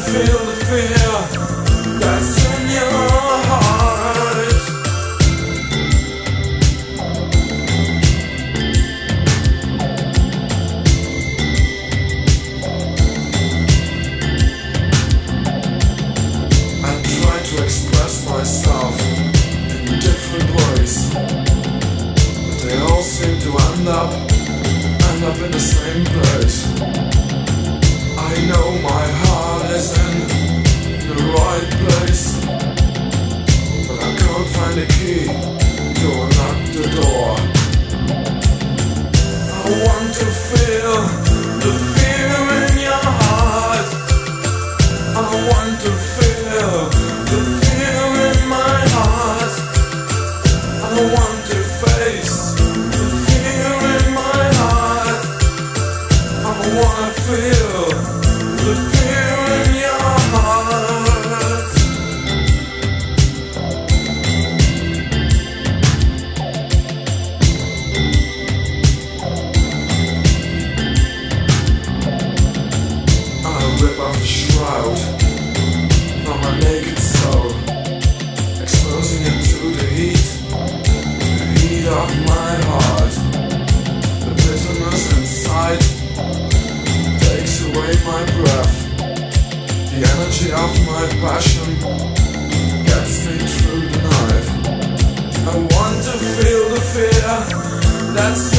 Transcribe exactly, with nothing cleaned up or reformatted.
feel the fear that's in your heart. I try to express myself in different ways, but they all seem to end up, end up in the same place. I know my heart is in the right place, but I can't find a key to unlock the door. I want to feel the fear in your heart. I want to feel the fear in my heart. I want to face the fear in my heart. I wanna feel the fear in your heart. I rip off the shroud from my naked soul, exposing it to the heat, the heat of my heart. The bitterness inside takes away my breath. The energy of my passion gets me through the night. I want to feel the fear that's